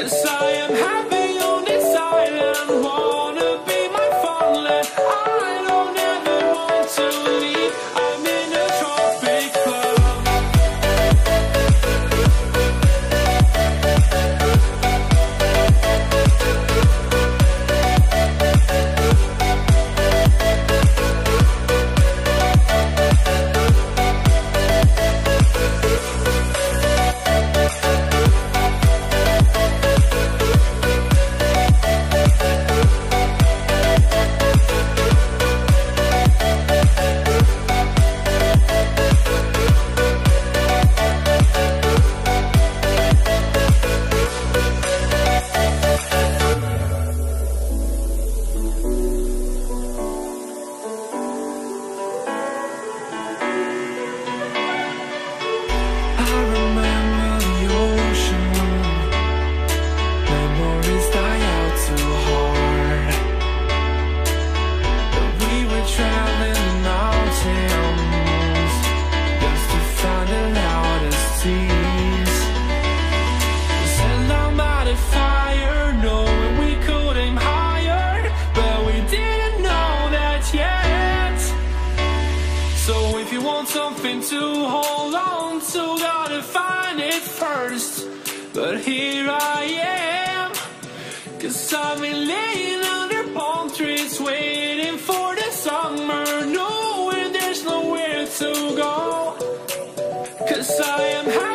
'Cause I am happy on this island, wanna be my farmland. I don't ever want to leave, I'm in a tropic club. So if you want something to hold on to, gotta find it first. But here I am, 'cause I've been laying under palm trees, waiting for the summer, knowing there's nowhere to go. 'Cause I am happy.